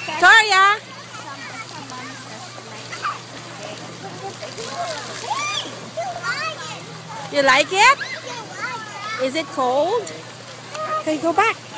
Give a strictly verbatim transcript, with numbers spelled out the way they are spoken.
Victoria! You like it? Is it cold? Okay, go back.